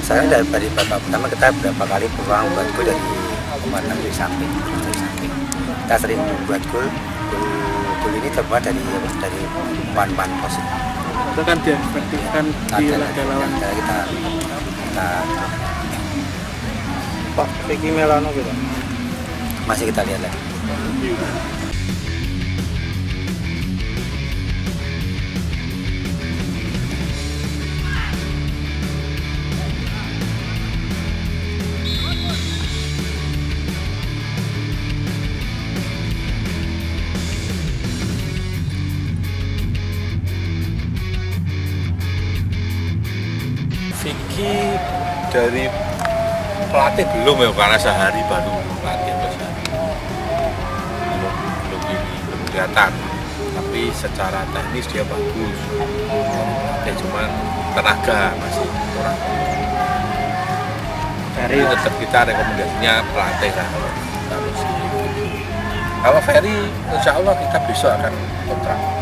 Saya dari babak pertama kita berapa kali peluang buat gol dari umpan dari samping. Kita sering buat gol. Gol ini terbuat dari umpan pos. Itu kan diefektifkan di laga lawan. Kita Pak Vicky Melano gitu. masih kita lihat lagi. Vicky dari pelatih belum ya, karena sehari baru latihan belum kelihatan, tapi secara teknis dia bagus. Pelatih cuman tenaga masih kurang. Jadi tetap kita rekomendasinya pelatih lah. Kalau Ferry, insya Allah kita besok akan kontrak.